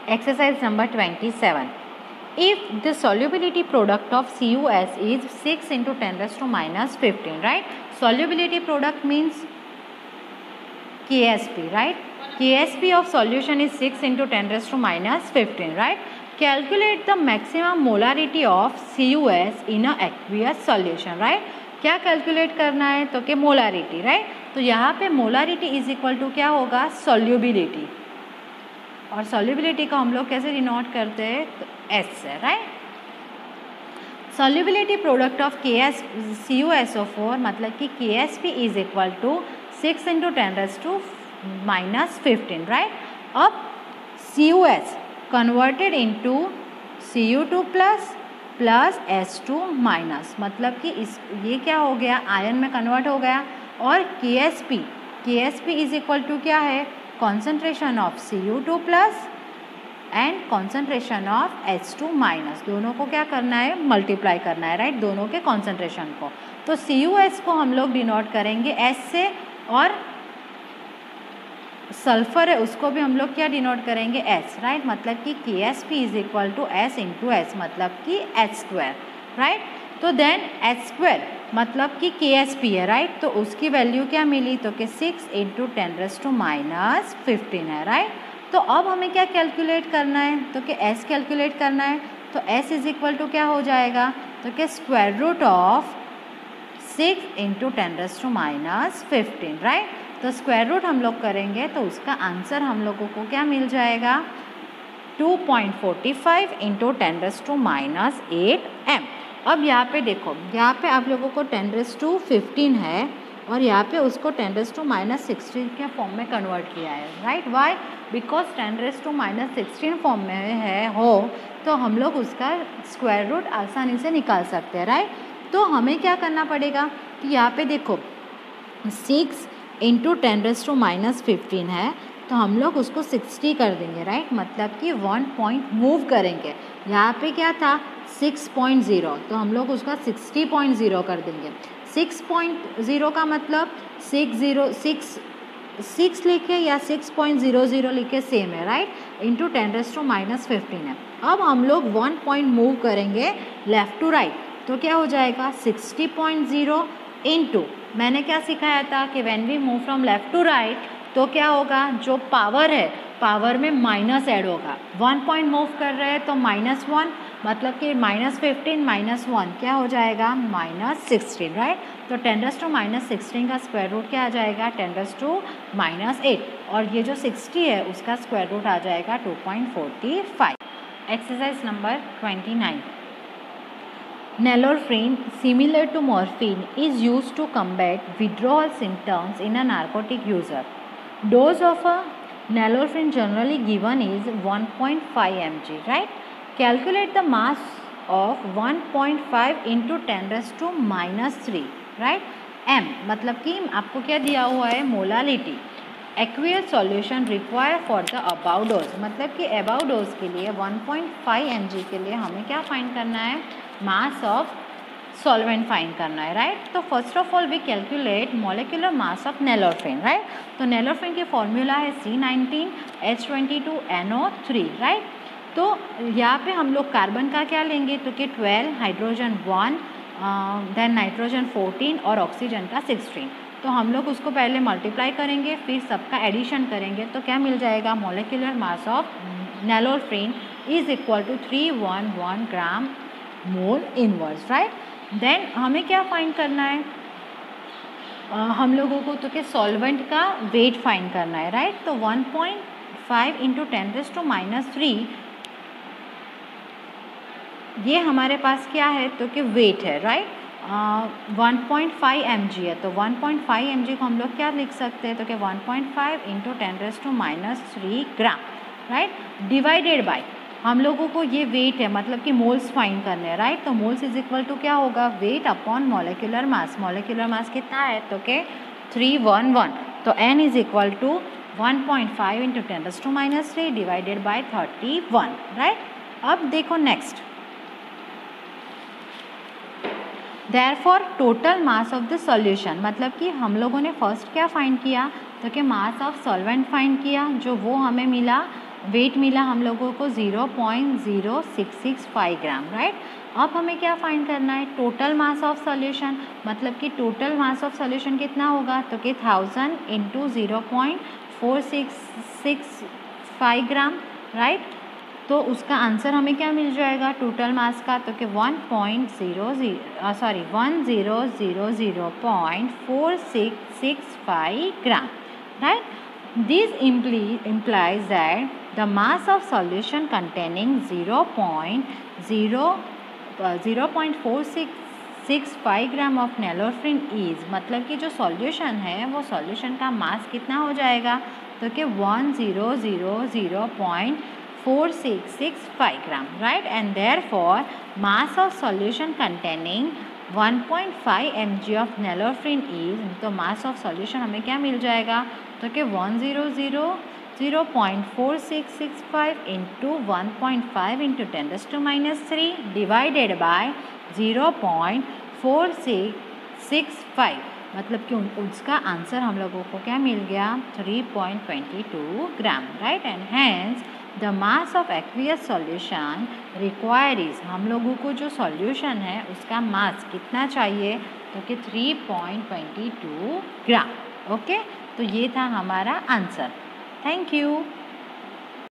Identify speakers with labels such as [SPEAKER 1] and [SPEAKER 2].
[SPEAKER 1] Exercise number 27. If the solubility product of CuS is 6 into 10 raised to minus 15, right? Solubility product means KSP, right? KSP of solution is 6 into 10 raised to minus 15, right? Calculate the maximum molarity of CuS in a aqueous solution, right? क्या calculate करना है? तो कि molarity, right? तो यहाँ पे molarity is equal to क्या होगा? सॉल्युबिलिटी, और सॉल्युबिलिटी को हम लोग कैसे डिनोट करते हैं? तो एस से, right? Solubility product of CuSO4 मतलब कि KSP is equal to 6 into 10 raise to minus 15, right? अब CuS converted into Cu2 plus S2 minus, मतलब कि इस ये क्या हो गया? आयन में कन्वर्ट हो गया। और KSP इज इक्वल टू क्या है? Concentration of Cu2 plus and concentration of H2 minus, दोनों को क्या करना है? मल्टीप्लाई करना है, राइट? दोनों के कॉन्सेंट्रेशन को। तो CuS को हम लोग डिनोट करेंगे S से, और सल्फर है उसको भी हम लोग क्या डिनोट करेंगे? S, right? मतलब कि KSP is equal to S into S, मतलब कि H2, राइट? तो देन H2 मतलब कि KSP है, राइट? तो उसकी वैल्यू क्या मिली? तो कि 6 इंटू 10 रेज़ टू माइनस 15 है, राइट? तो अब हमें क्या कैलकुलेट करना है? तो कि S कैलकुलेट करना है। तो S इज इक्वल टू क्या हो जाएगा? तो कि square root of 6 into 10 raise to minus 15, right? तो स्क्वायर रूट हम लोग करेंगे तो उसका आंसर हम लोगों को क्या मिल जाएगा? 2.45 into 10 raise to minus 8 m। अब यहाँ पे देखो, यहाँ पे आप लोगों को 10 रेज़ टू 15 है, और यहाँ पे उसको 10 रेज़ टू माइनस 16 के फॉर्म में कन्वर्ट किया है, right? Why? Because 10 raise to minus 16 form में है तो हम लोग उसका स्क्वायर रूट आसानी से निकाल सकते हैं, राइट? तो हमें क्या करना पड़ेगा कि यहाँ पे देखो 6 इंटू 10 रेज़ टू माइनस 15 है, तो हम लोग उसको 60 कर देंगे, राइट? मतलब कि 1 पॉइंट मूव करेंगे। यहाँ पे क्या था? 6.0, तो हम लोग उसका 60.0 कर देंगे। 6.0 का मतलब 6 लिखे या 6.00 लिखे सेम है, right? Into 10 raise to minus 15 है। अब हम लोग 1 पॉइंट मूव करेंगे लेफ़्ट टू राइट, तो क्या हो जाएगा? 60.0 इंटू, मैंने क्या सिखाया था कि when we move from left to right तो क्या होगा? जो पावर है, पावर में माइनस ऐड होगा। 1 पॉइंट मूव कर रहे हैं तो -1, मतलब कि -15 -1 क्या हो जाएगा? -16, राइट? तो 10 रेज़ टू माइनस 16 का स्क्वायर रूट क्या आ जाएगा? 10 रेज़ टू माइनस 8, और ये जो 60 है उसका स्क्वायर रूट आ जाएगा 2.45। Exercise number 29. Nalorphine, similar to morphine, is used to combat withdrawal symptoms in a narcotic user. Dose of a nalorphine generally given is 1.5 mg, right? Calculate the mass of 1.5 into 10 raised to minus 3, right? M मतलब कि आपको क्या दिया हुआ है? Molality. Aqueous solution require for the above dose, मतलब कि about dose के लिए 1.5 mg के लिए हमें क्या फाइंड करना है? मास ऑफ सॉल्वेंट फाइंड करना है, राइट? तो first of all we calculate molecular mass of nalorphine, right? तो नेलोरफिन की फॉर्मूला है C19H22NO3, राइट? तो यहाँ पे हम लोग कार्बन का क्या लेंगे? तो कि 12, हाइड्रोजन 1, देन नाइट्रोजन 14 और ऑक्सीजन का 16। तो हम लोग उसको पहले मल्टीप्लाई करेंगे, फिर सबका एडिशन करेंगे, तो क्या मिल जाएगा? Molecular mass of nalorphine is equal to 311 gram mole inverse, right? Then हमें क्या फाइंड करना है? हम लोगों को तो क्या सॉल्वेंट का वेट फाइंड करना है, राइट? तो 1.5 इंटू 10 रेज़ टू माइनस 3 ये हमारे पास क्या है? तो कि वेट है, राइट? 1.5 mg है, तो 1.5 mg को हम लोग क्या लिख सकते हैं? तो कि 1.5 into 10 raise to minus 3 gram, right? Divided by हम लोगों को ये वेट है, मतलब कि मोल्स फाइंड करने हैं, राइट? तो मोल्स इज इक्वल टू क्या होगा? Weight upon molecular mass. Molecular mass कितना है? तो कि 311, तो n is equal to 1.5 into 10 raise to minus 3 divided by 31, right? अब देखो next, therefore total mass of the solution, मतलब कि हम लोगों ने फर्स्ट क्या फाइंड किया? तो कि मास ऑफ सॉल्वेंट फाइंड किया, जो वो हमें मिला वेट मिला हम लोगों को 0.0665 ग्राम, राइट। अब हमें क्या फाइंड करना है, टोटल मास ऑफ सॉल्यूशन, मतलब कि टोटल मास ऑफ सॉल्यूशन कितना होगा, तो कि 1000 इंटू 0.4665 ग्राम, राइट। तो उसका आंसर हमें क्या मिल जाएगा टोटल मास का, तो कि 1000.4665 gram, right. This implies that the mass of solution containing 0.4665 gram of nalorphine is, मतलब कि जो सॉल्यूशन है वो सॉल्यूशन का मास कितना हो जाएगा, तो कि 1000.4665 gram, right. And therefore mass of solution containing 1.5 mg of nalorphine is, तो मास ऑफ सॉल्यूशन हमें क्या मिल जाएगा, तो कि 0.4665 इंटू 1.5 इंटू 10⁻³ डिवाइडेड बाय 0.4665, मतलब कि उसका आंसर हम लोगों को क्या मिल गया 3.22 gram, right. And hence the mass of aqueous solution require is, हम लोगों को जो सॉल्यूशन है उसका मास कितना चाहिए, तो कि 3.22 ग्राम। ओके, तो ये था हमारा आंसर। Thank you.